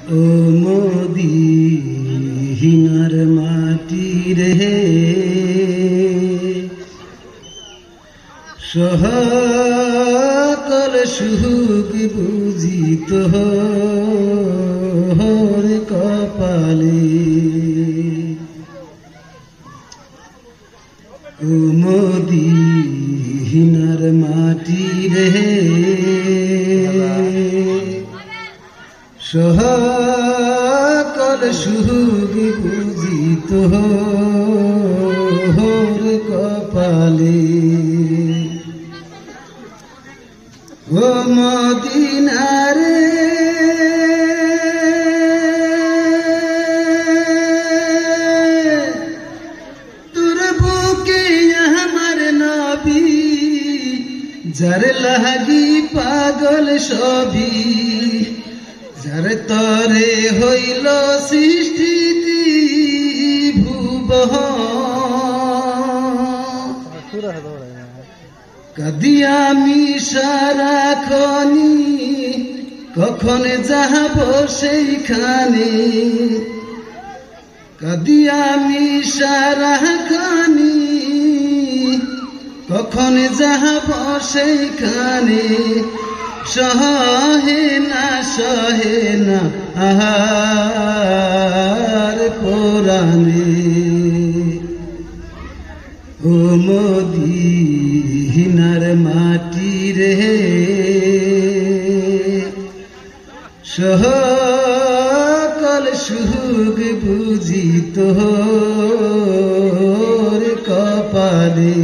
ও মদিনার মাটি রে সকল সুখ বুঝি তোর কপালে। ও মদিনার মাটি রে সকল সুখ বুঝি তোর কপালে। ও মদিনা রে তোর বুকে আমার নবী যার লাগি পাগল সবই, যার তরে হইল সৃষ্টি কাদি আমি সারাক্ষণি কখন যাব সেইখানে, কাদি আমি সারাক্ষণি কখন যাব সেইখানে। সহে না আহার পুরাণে। ও মদিনার মাটি রে সকল সুখ বুঝি তোর কপালে।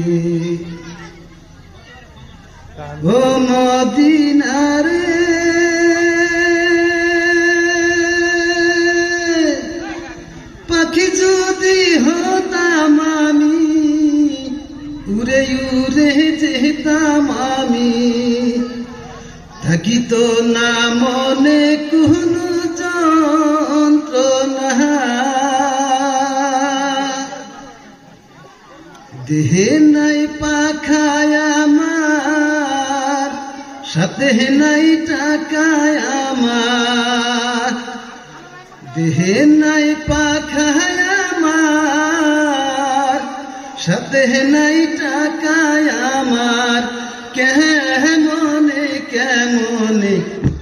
ও মদিনা রে পাখি যদি হতাম আমি উড়ে উড়ে যেতাম আমি, থাকিত না মনে কোনো যন্ত্রণা, দেহে নাই পাখায় আমার সাথে নাই টাকায় আমার, দেহে নাই পাখায় আমার সাথে নাই টাকায় আমার। কেমনে